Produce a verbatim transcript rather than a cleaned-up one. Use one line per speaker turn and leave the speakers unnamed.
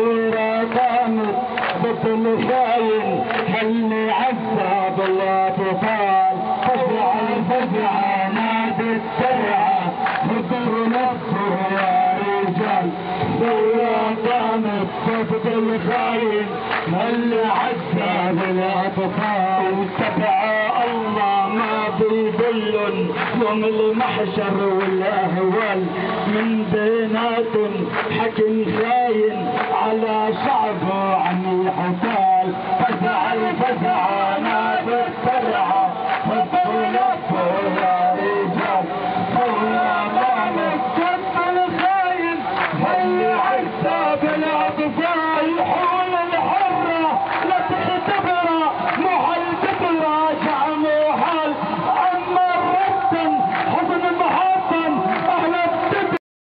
ثورة قامت ضد الخاين هل عذب الاطفال فزع الفزع نادي السرعة هدر نفسه يا رجال ثورة قامت ضد الخاين هل عذب الاطفال تبع الله ما بيضل يوم المحشر والاهوال من بينات حكم خاين على شعبه عن الحكام